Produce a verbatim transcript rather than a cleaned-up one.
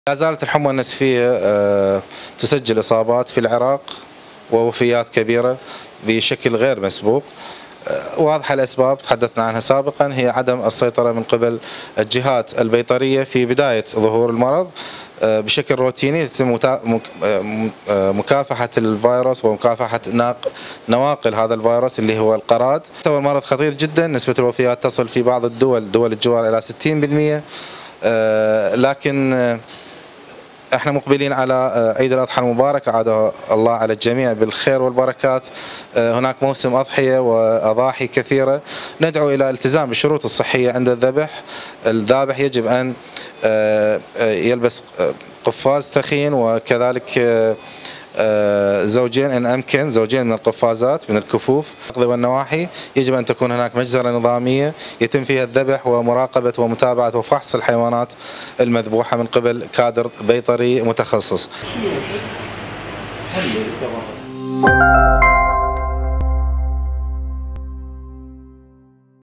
لا زالت الحمى النسفية آه، تسجل إصابات في العراق ووفيات كبيرة بشكل غير مسبوق. آه، واضحة الأسباب تحدثنا عنها سابقا، هي عدم السيطرة من قبل الجهات البيطرية في بداية ظهور المرض. آه، بشكل روتيني يتم مكافحة الفيروس ومكافحة نواقل هذا الفيروس اللي هو القراد. هو المرض خطير جدا، نسبة الوفيات تصل في بعض الدول دول الجوار إلى ستين بالمئة. آه، لكن آه، احنا مقبلين على عيد الاضحى المبارك، عاد الله على الجميع بالخير والبركات. هناك موسم اضحيه واضاحي كثيره، ندعو الى الالتزام بالشروط الصحيه عند الذبح. الذابح يجب ان يلبس قفاز ثخين، وكذلك زوجين ان امكن، زوجين من القفازات من الكفوف والنواحي. يجب ان تكون هناك مجزره نظاميه يتم فيها الذبح ومراقبه ومتابعه وفحص الحيوانات المذبوحه من قبل كادر بيطري متخصص.